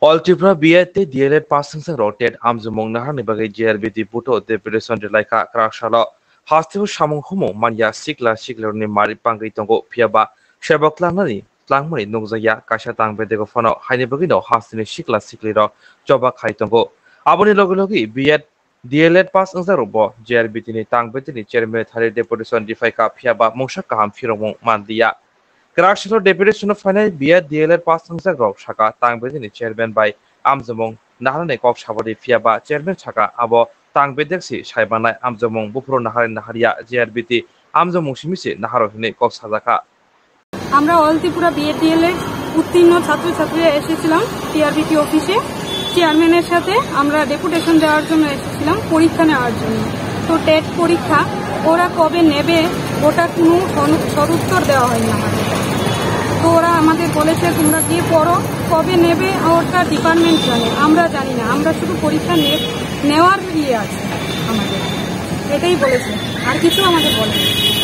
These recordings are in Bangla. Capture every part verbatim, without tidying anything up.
All Tripura B E D D E L E D passing sang rotate amjumong nahar ni bagai J R B T puto Deputation Rwlaikha krakshala hastibu samung humo manya sikla sikla ni mari pangri tongo phiaba Sebuk langnani tlangmani nungjaya kaisa tangbedego phono haini bagi no hastini sikla sikli ro joba khai tongo aboni logi logi B E D D E L E D pass angsa robo J R B T ni tangbedi ni chairman thari Deputation difaika phiaba mungsa kaham phiromong mandiya Krakshala Deputation of Final B E D D E L E D pass angsa grok shaka tangbedi ni chairman by amjumong naharane kok sabadi phiaba chairman chaka abo tangbedexi saibanai amjumong bufro nahari naharia J R B T amjumong simisi naharo hine kok sajaka আমরা all Tripura B Ed D El Ed উত্তীর্ণ ছাত্রছাত্রীরা এসেছিলাম টি আর বি টি অফিসে চেয়ারম্যানের সাথে আমরা ডেপুটেশন দেওয়ার জন্য এসেছিলাম পরীক্ষা নেওয়ার জন্য তো টেট পরীক্ষা ওরা কবে নেবে ওটা কোনো সদুত্তর দেওয়া হয়নি আমাদের তো ওরা আমাদের বলেছে তোমরা গিয়ে পড়ো কবে নেবে ওটা ডিপার্টমেন্ট জানে আমরা জানি না আমরা শুধু পরীক্ষা নেওয়ার ইয়ে আছে আমাদের এটাই বলেছে আর কিছু আমাদের বলে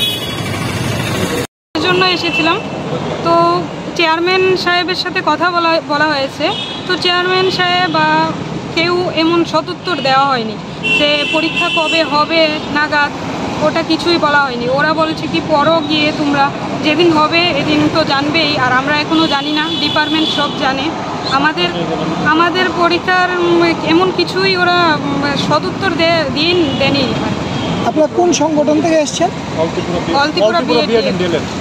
জন্য এসেছিলাম তো চেয়ারম্যান সাহেবের সাথে কথা বলা বলা হয়েছে তো চেয়ারম্যান সাহেব বা কেউ এমন সদুত্তর দেওয়া হয়নি যে পরীক্ষা কবে হবে নাগাদ ওটা কিছুই বলা হয়নি ওরা বলছে কি পড়ো গিয়ে তোমরা যেদিন হবে এদিন তো জানবেই আর আমরা এখনো জানি না ডিপার্টমেন্ট সব জানে আমাদের আমাদের পরীক্ষার এমন কিছুই ওরা সদুত্তর দিয়ে দেয়নি। আপনারা কোন সংগঠন থেকে এসেছেন? All Tripura B Ed D El add